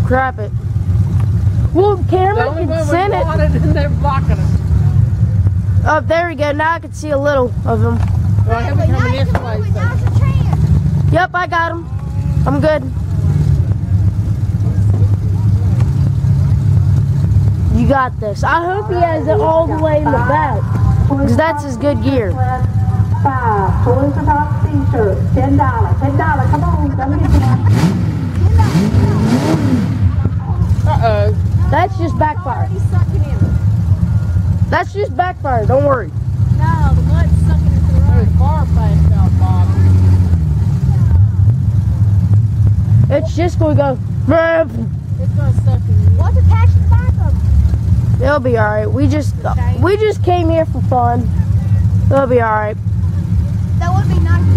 Crap it. Well, the camera can send it. And they're blocking us. Oh, there we go. Now I can see a little of them. Well, he'll be coming this way. Now's your chance. Yep, I got them. I'm good. You got this. I hope he has it all the way in the back, because that's his good gear. 5 Toys for Tots t-shirts, $10. $10. Come on, don't get Uh-oh. That's just backfire. Already sucking in. That's just backfire. Don't worry. No, the mud's sucking into the road. There's far past out, Bob. It's just going to go. It's gonna suck in. What's attached to the back of it? It'll be all right. We just came here for fun. It'll be all right. That would be nice.